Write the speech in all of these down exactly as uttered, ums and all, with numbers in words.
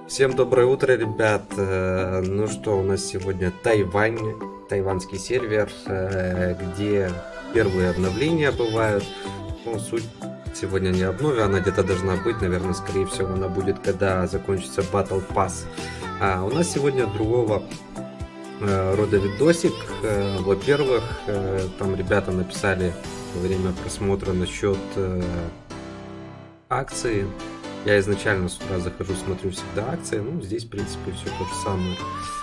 Всем доброе утро, ребят. Э, Ну что, у нас сегодня Тайвань, тайванский сервер, э, где первые обновления бывают. Ну, суть сегодня не обнове, она где-то должна быть, наверное, скорее всего, она будет, когда закончится Battle Pass. А у нас сегодня другого э, рода видосик. Э, Во-первых, э, там ребята написали во время просмотра насчет э, акции. Я изначально с утра захожу, смотрю всегда акции. Ну, здесь, в принципе, все то же самое.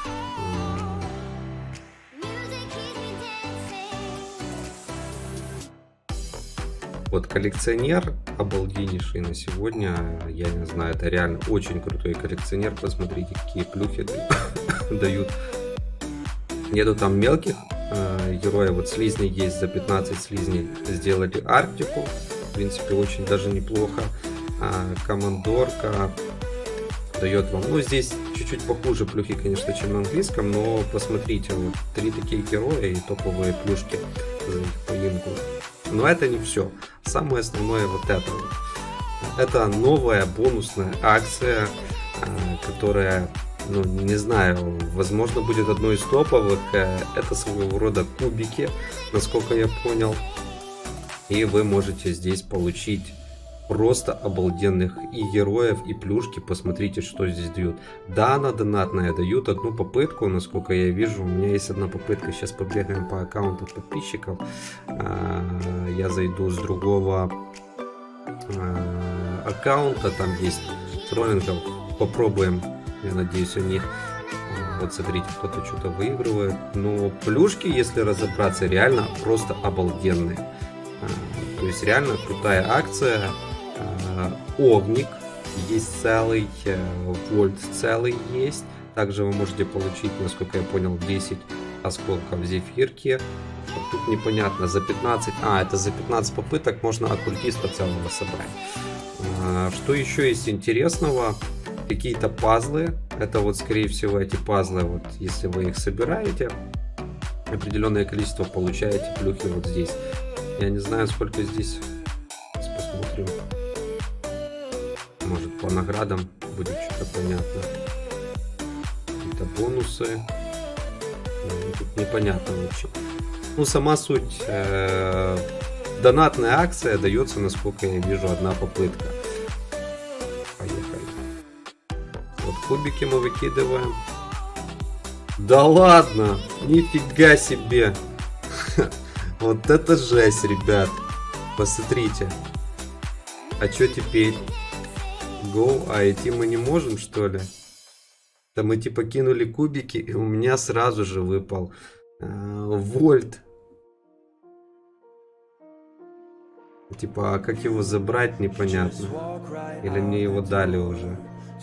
Вот коллекционер обалденнейший на сегодня. Я не знаю, это реально очень крутой коллекционер. Посмотрите, какие плюхи дают. Нету там мелких э, героев. Вот слизни есть, за пятнадцать слизней сделали Арктику. В принципе, очень даже неплохо. А, командорка дает вам, ну, здесь чуть-чуть похуже плюхи, конечно, чем на английском, но посмотрите, вот три такие героя и топовые плюшки за их поимку. Но это не все. Самое основное вот это вот. Это новая бонусная акция, которая, ну, не знаю, возможно, будет одной из топовых. Это своего рода кубики, насколько я понял. И вы можете здесь получить просто обалденных и героев, и плюшки. Посмотрите, что здесь дают. Да, она донатная, дают одну попытку, насколько я вижу. У меня есть одна попытка. Сейчас побегаем по аккаунту подписчиков. Я зайду с другого аккаунта. Там есть троллингов. Попробуем. Я надеюсь, они... Вот смотрите, кто-то что-то выигрывает. Но плюшки, если разобраться, реально просто обалденные. То есть реально крутая акция. Огник есть целый, вольт целый есть. Также вы можете получить, насколько я понял, десять осколков зефирки. Вот тут непонятно, за пятнадцать, а это за пятнадцать попыток можно оккультиста целого собрать. Что еще есть интересного? Какие-то пазлы. Это вот, скорее всего, эти пазлы, вот если вы их собираете, определенное количество получаете плюхи вот здесь. Я не знаю, сколько здесь. Сейчас посмотрим. Может, по наградам будет что-то понятно. Какие-то бонусы. Ну, тут непонятно, в общем. Ну, сама суть. Э-э- донатная акция дается, насколько я вижу, одна попытка. Поехали. Вот кубики мы выкидываем. Да ладно! Нифига себе! Вот это жесть, ребят. Посмотрите. А что теперь? Go, а идти мы не можем, что ли? Да мы типа кинули кубики, и у меня сразу же выпал э, вольт. Типа, а как его забрать, непонятно. Или мне его дали уже.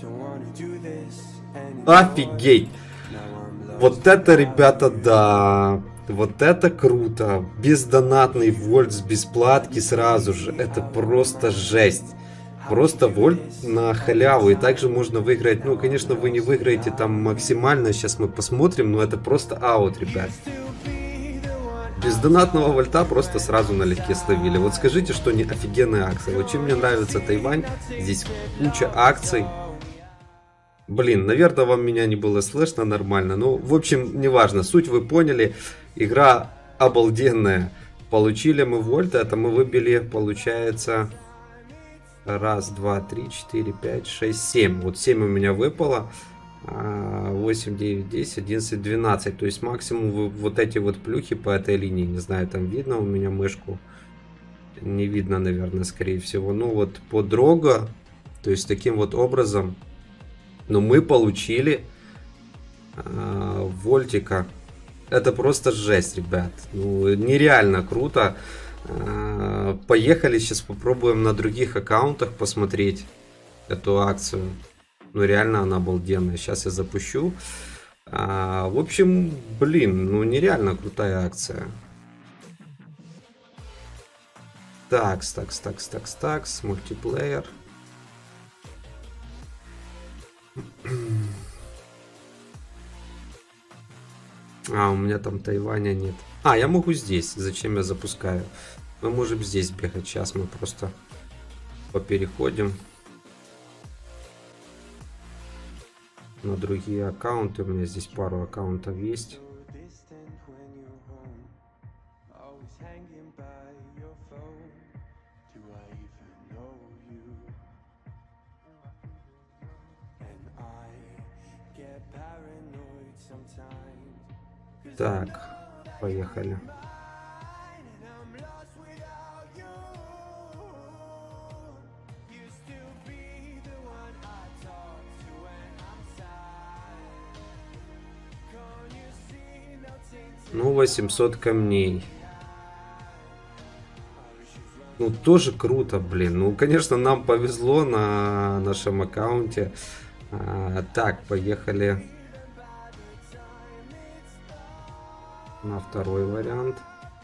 Офигеть! Вот это, ребята, да! Вот это круто! Бездонатный вольт с бесплатки сразу же. Это просто жесть. Просто вольт на халяву. И также можно выиграть. Ну, конечно, вы не выиграете там максимально. Сейчас мы посмотрим. Но это просто аут, ребят. Без донатного вольта просто сразу налегке словили. Вот скажите, что не офигенная акция. Вот чем мне нравится Тайвань. Здесь куча акций. Блин, наверное, вам меня не было слышно нормально. Ну, в общем, неважно. Суть вы поняли. Игра обалденная. Получили мы вольт. Это мы выбили, получается... Раз, два, три, четыре, пять, шесть, семь. Вот семь у меня выпало. восемь, девять, десять, одиннадцать, двенадцать. То есть максимум вот эти вот плюхи по этой линии. Не знаю, там видно у меня мышку. Не видно, наверное, скорее всего. Ну вот по Дрого. То есть таким вот образом. Но мы получили э, вольтика. Это просто жесть, ребят. Ну, нереально круто. Поехали, сейчас попробуем на других аккаунтах посмотреть эту акцию. Ну, реально она обалденная. Сейчас я запущу. а, В общем, блин, ну нереально крутая акция. Такс, такс, такс, такс, такс. Мультиплеер. А, у меня там Тайваня нет. А, я могу здесь. Зачем я запускаю? Мы можем здесь бегать. Сейчас мы просто попереходим. на другие аккаунты. У меня здесь пару аккаунтов есть. Так, поехали. Ну, восемьсот камней. Ну, тоже круто, блин. Ну, конечно, нам повезло на нашем аккаунте. А, так, поехали на второй вариант.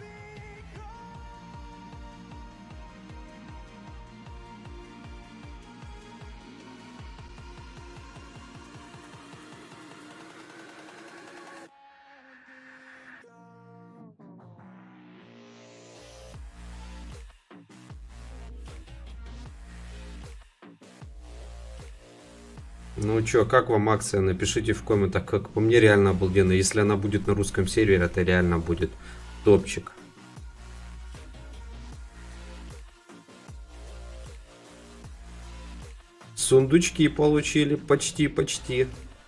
Ну чё, как вам акция? Напишите в комментах, как по мне реально обалденно. Если она будет на русском сервере, это реально будет топчик. Сундучки получили, почти-почти.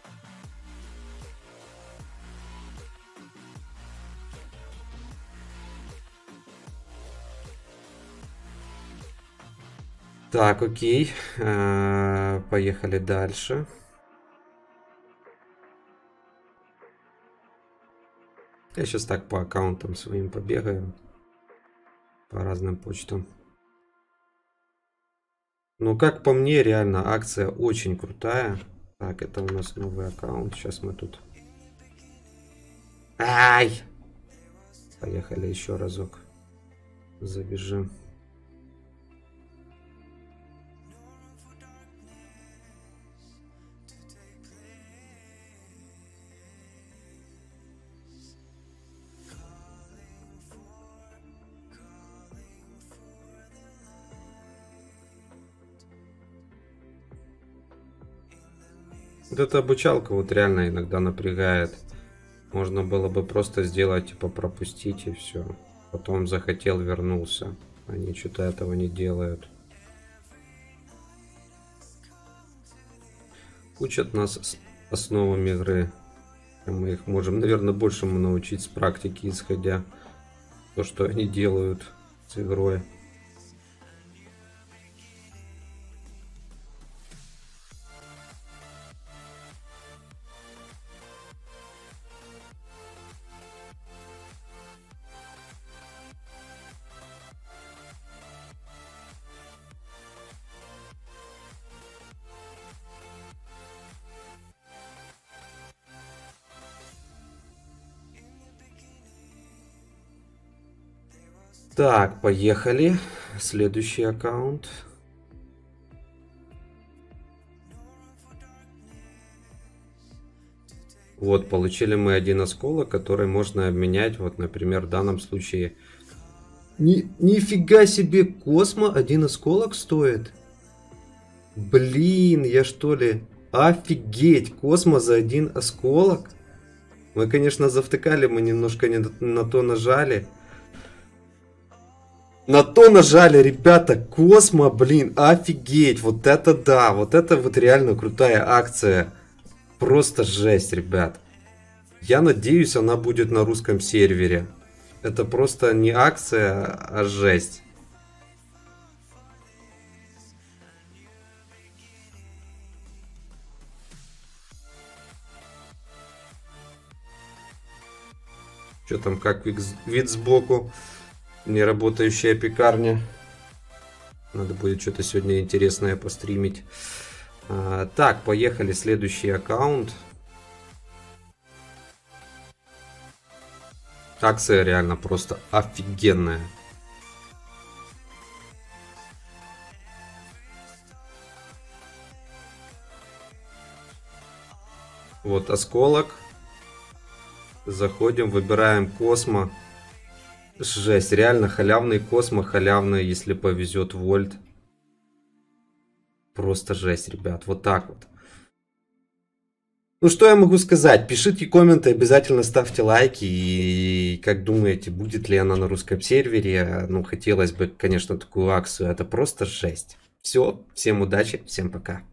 Так, окей. Поехали дальше. Я сейчас так по аккаунтам своим побегаю. По разным почтам. Ну, как по мне, реально акция очень крутая. Так, это у нас новый аккаунт. Сейчас мы тут... Ай! Поехали еще разок. Забежим. Вот эта обучалка вот реально иногда напрягает. Можно было бы просто сделать, типа пропустить и все. Потом захотел, вернулся. Они что-то этого не делают. Учат нас основам игры. Мы их можем, наверное, большему научить с практики, исходя то, что они делают с игрой. Так, поехали. Следующий аккаунт. Вот, получили мы один осколок, который можно обменять, вот, например, в данном случае. Ни, нифига себе, Космо один осколок стоит? Блин, я что ли? Офигеть, Космо за один осколок? Мы, конечно, завтыкали, мы немножко не на то нажали. На то нажали, ребята, Космо, блин, офигеть, вот это да, вот это вот реально крутая акция. Просто жесть, ребят. Я надеюсь, она будет на русском сервере. Это просто не акция, а жесть. Что там, как вид сбоку? Не работающая пекарня. Надо будет что-то сегодня интересное постримить. А, так, поехали. Следующий аккаунт. Акция реально просто офигенная. Вот осколок. Заходим, выбираем Космо. Жесть, реально халявный Космо, халявный, если повезет, вольт. Просто жесть, ребят, вот так вот. Ну, что я могу сказать? Пишите комменты, обязательно ставьте лайки. И как думаете, будет ли она на русском сервере? Ну, хотелось бы, конечно, такую акцию. Это просто жесть. Все, всем удачи, всем пока.